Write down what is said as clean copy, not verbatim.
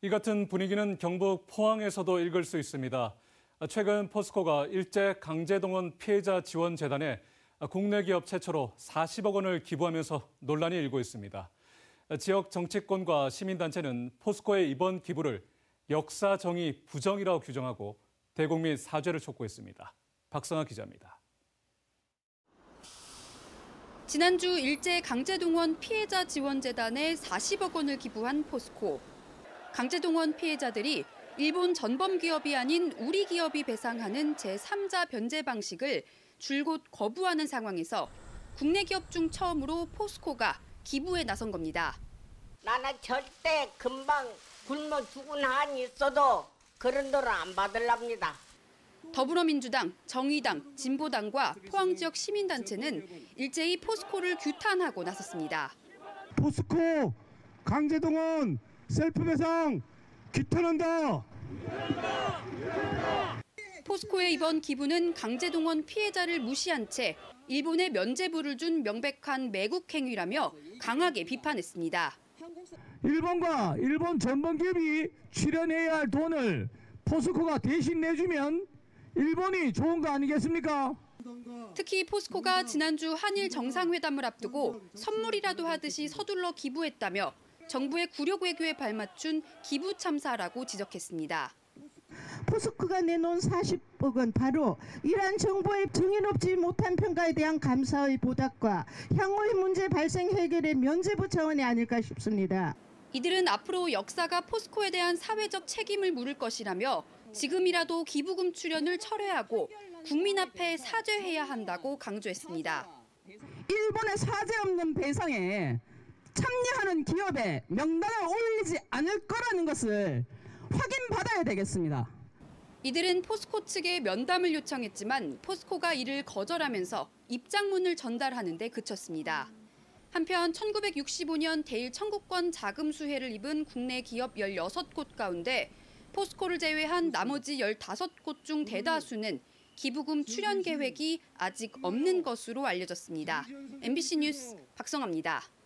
이 같은 분위기는 경북 포항에서도 읽을 수 있습니다. 최근 포스코가 일제 강제동원 피해자 지원재단에 국내 기업 최초로 40억 원을 기부하면서 논란이 일고 있습니다. 지역 정치권과 시민단체는 포스코의 이번 기부를 역사정의 부정이라고 규정하고 대국민 사죄를 촉구했습니다. 박성아 기자입니다. 지난주 일제 강제동원 피해자 지원재단에 40억 원을 기부한 포스코. 강제동원 피해자들이 일본 전범 기업이 아닌 우리 기업이 배상하는 제3자 변제 방식을 줄곧 거부하는 상황에서 국내 기업 중 처음으로 포스코가 기부에 나선 겁니다. 나는 절대 금방 굶어 죽은 한이 있어도 그런 돈을 안 받으랍니다. 더불어민주당, 정의당, 진보당과 포항 지역 시민단체는 일제히 포스코를 규탄하고 나섰습니다. 포스코 강제동원 셀프 배상 규탄한다. 포스코의 이번 기부는 강제동원 피해자를 무시한 채 일본에 면죄부를 준 명백한 매국 행위라며 강하게 비판했습니다. 일본과 일본 전범 기업이 출연해야 할 돈을 포스코가 대신 내주면 일본이 좋은 거 아니겠습니까? 특히 포스코가 지난주 한일 정상회담을 앞두고 선물이라도 하듯이 서둘러 기부했다며 정부의 굴욕 외교에 발맞춘 기부 참사라고 지적했습니다. 포스코가 내놓은 40억 원 바로 이란 정부의 정의롭지 못한 평가에 대한 감사의 보답과 향후의 문제 발생 해결의 면죄부 차원이 아닐까 싶습니다. 이들은 앞으로 역사가 포스코에 대한 사회적 책임을 물을 것이라며 지금이라도 기부금 출연을 철회하고 국민 앞에 사죄해야 한다고 강조했습니다. 일본의 사죄 없는 배상에 참여하는 기업에 명단을 올리지 않을 거라는 것을 확인받아야 되겠습니다. 이들은 포스코 측에 면담을 요청했지만 포스코가 이를 거절하면서 입장문을 전달하는 데 그쳤습니다. 한편 1965년 대일 청구권 자금 수혜를 입은 국내 기업 16곳 가운데 포스코를 제외한 나머지 15곳 중 대다수는 기부금 출연 계획이 아직 없는 것으로 알려졌습니다. MBC 뉴스 박성아입니다.